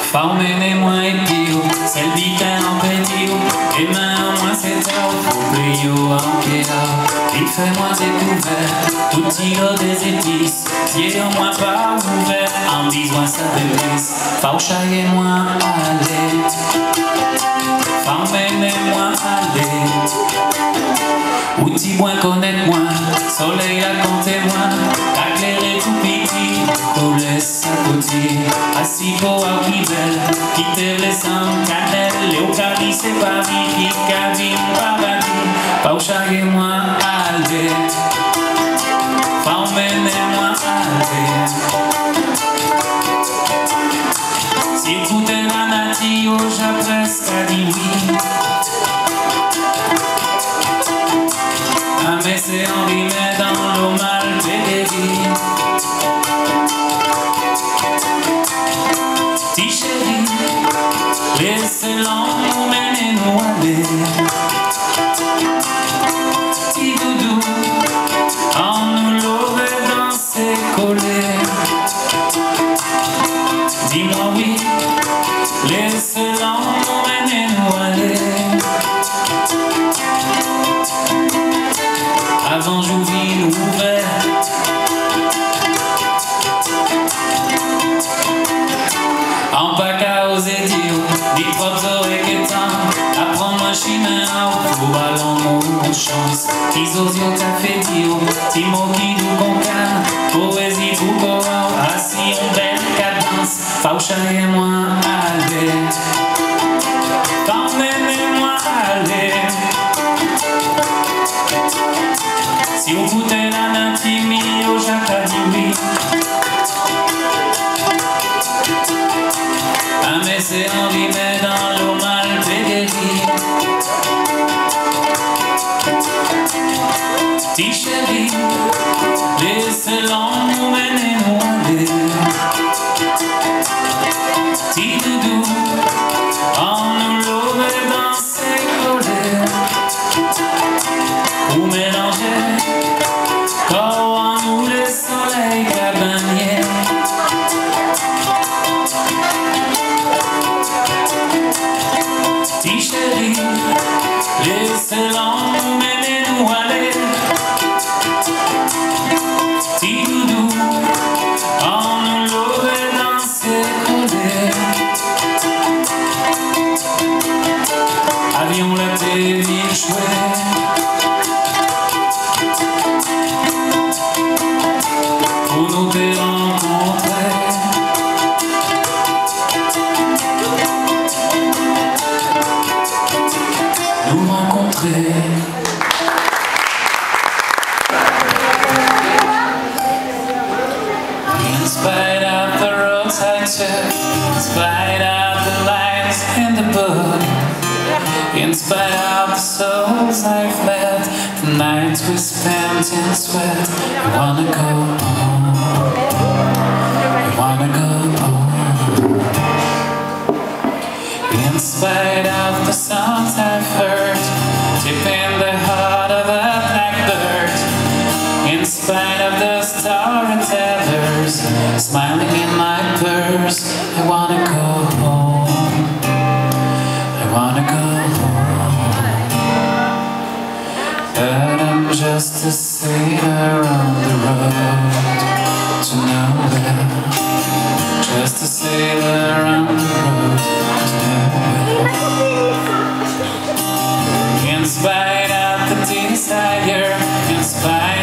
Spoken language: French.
Emmenez-moi et pio, celle d'Itain en pédio, et main moi c'est tard, au plio en kéao. Il fait moi découvert, tout tire des épices, pied en moi pas ouvert, en besoin ça délice. Fauchaillez-moi à l'aide, emmenez-moi à l'aide. Outil moins connaître-moi, soleil à compter-moi, éclairer tout petit, tout laisse à côté. Assis pour un belle, qui te laisse en cannelle, Léocadie c'est Paris, qui cabine paradis. Fauchaillez-moi à l'aide, emmenez-moi à l'aide. Si écoutez la nature, j'ai presque dit oui. Mais c'est enrhumé dans l'eau mal pédérie. Petit chéri, laissez l'emmener-nous aller. Petit doudou, en nous l'aurait dansé collé. Dis-moi oui, laissez l'emmener-nous aller. Avant Jouville ouverte, en baca aux édios, des propres oreilles qu'étant, apprendre un chemin pour ballon mon chance. Tisosio café dio, timo qui nous concane, poésie pour coran, assis en belle cadence. Fauchaillez-moi à l'aide, emmenez-moi à l'aide. Si vous goûtez la natimie, au Jacques dit oui. Ah mais c'est enrhumé dans l'eau mal pédérie. Petit chéri, laissez l'emmener-nous aller. Petit doudou, en nous l'aurait dansé collé. Vous mélangez corps en nous le soleil cabanier. Petit chéri, laissez l'emmener-nous aller. Petit doudou, en nous l'aurait dansé collé. Avions la télé chouette, pour nous te rencontrer. Nous rencontrer. In spite of the roads I took, in spite of the lights in the book, in spite of the souls I've met, the nights we spent in sweat, I wanna go home, I wanna go home. In spite of the songs I've heard, deep in the heart of a blackbird, in spite of the storytellers, smiling in my purse, I wanna go home, I wanna go home. But I'm just a sailor on the road to nowhere, just a sailor on the road to nowhere. In spite of the desire, in spite